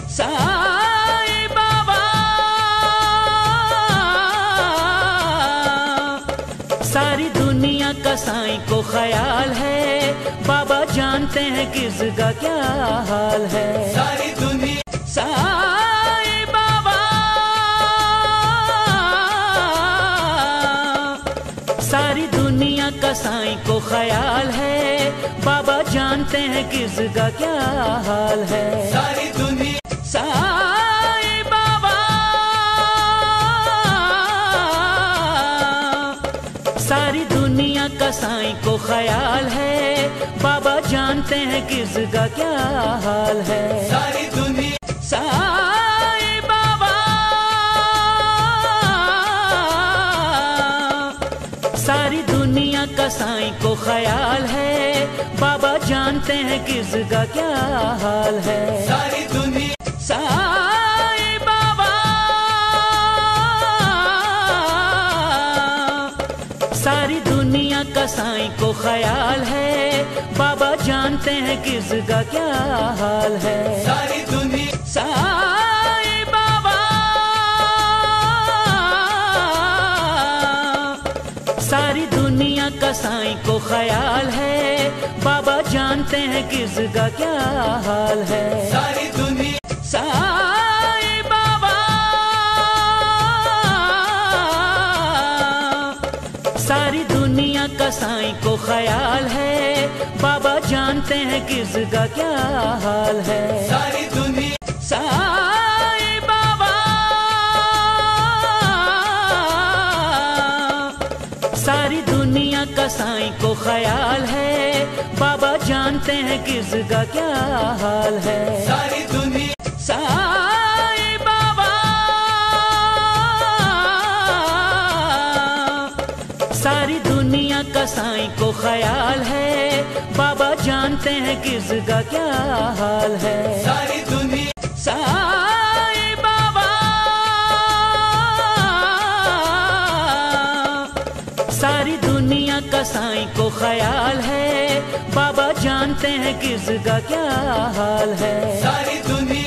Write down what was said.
साईं बाबा। सारी दुनिया का साईं को ख्याल है, बाबा जानते हैं किसका क्या हाल है। सारी दुनिया साईं बाबा। सारी दुनिया का साईं को ख्याल है, बाबा जानते हैं किसका क्या हाल है। सारी दुनिया साईं बाबा। सारी दुनिया का साईं को ख्याल है, बाबा जानते हैं किसका क्या हाल है। सारी दुनिया साईं बाबा। सारी दुनिया का साईं को ख्याल है, बाबा जानते हैं किसका क्या हाल है। सारी दुनिया साईं बाबा। सारी दुनिया का साईं को ख्याल है, बाबा जानते हैं किसका क्या हाल है। सारी दुनिया साईं बाबा। सारी दुनिया का साईं को ख्याल है, बाबा जानते हैं किसका क्या हाल है। सारी दुनिया साईं बाबा। सारी दुनिया का साईं को ख्याल है, बाबा जानते हैं किसका क्या हाल है। सारी दुनिया साईं बाबा। सारी दुनिया का साईं को ख्याल है, बाबा जानते हैं किसका क्या हाल है। सारी दुनिया साईं बाबा। सारी दुनिया का साईं को ख्याल है, बाबा जानते हैं किसका क्या हाल है। सारी दुनिया साईं बाबा। सारी दुनिया का साईं को ख्याल है, बाबा जानते हैं किसका क्या हाल है। सारी दुनिया